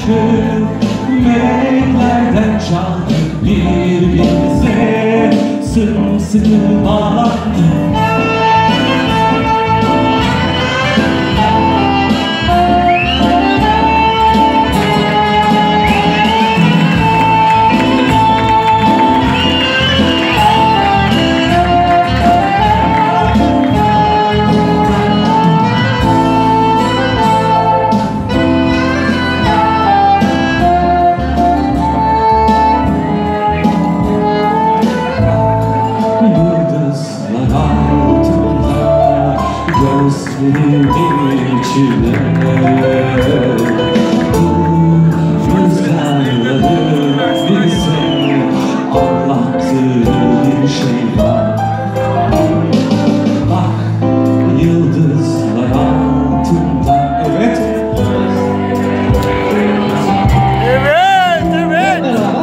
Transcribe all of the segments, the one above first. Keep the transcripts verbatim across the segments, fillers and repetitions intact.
aşkı meleklerden çaldık, birbirimize sımsıkı bağlandık. Gözlerimin içine bu rüzgarların bize anlattığı bir şey var. Bak yıldızlar altında. Evet. Evet, evet.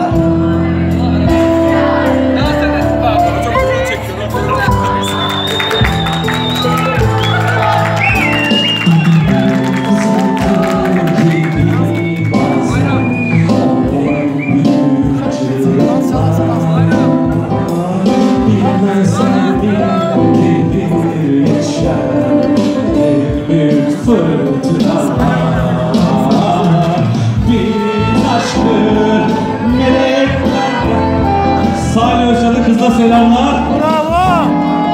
Salih Özcan'ın kızına selamlar. Bravo.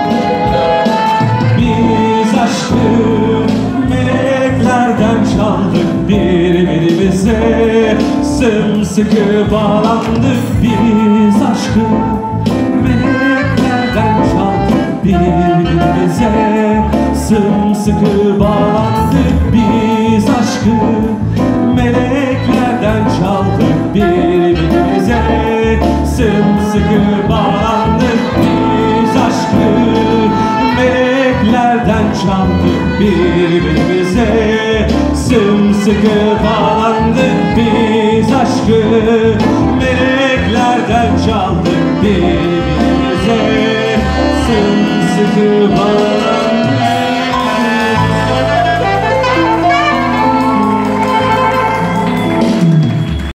Biz aşkı meleklerden çaldık, birbirimize sımsıkı bağlandık. Biz aşkı meleklerden çaldık, birbirimize sımsıkı bağlandık. Biz aşkı meleklerden çaldık, birbirimize sımsıkı bağlandık. Biz aşkı meleklerden çaldık, birbirimize sımsıkı bağlandık. Biz aşkı meleklerden çaldık, birbirimize sımsıkı bağlandık.